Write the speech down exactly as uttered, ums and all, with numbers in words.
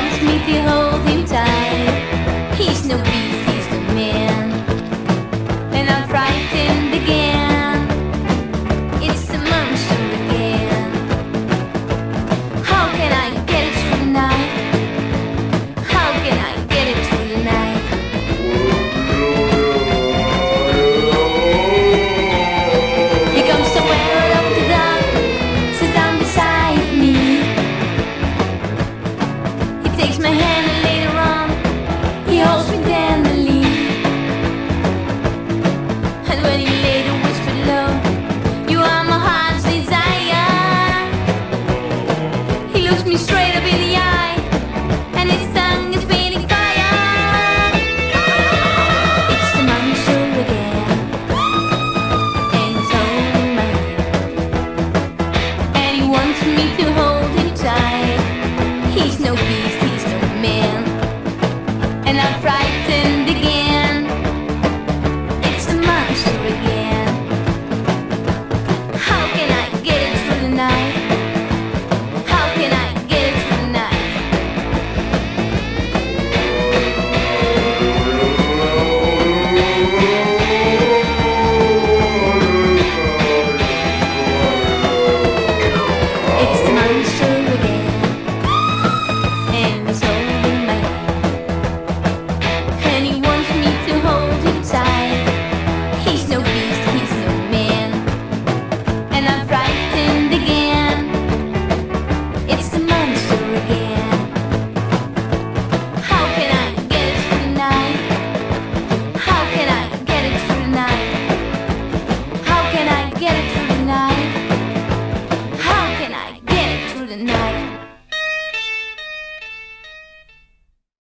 wants me to hold him tight. He's no beast, he's no man, and I'm frightened again. It's the monster again. How can I get it through the night? How can I get it through the night? He comes somewhere out of the dark, sits down beside me. He takes my hand and later on he holds me tenderly. And when he later whispered low, "You are my heart's desire," he looks me straight up in the eye, and his tongue is spitting fire. It's the monster again, and he's holding my hand, and he wants me to hold him tight. He's no beast, he's no man,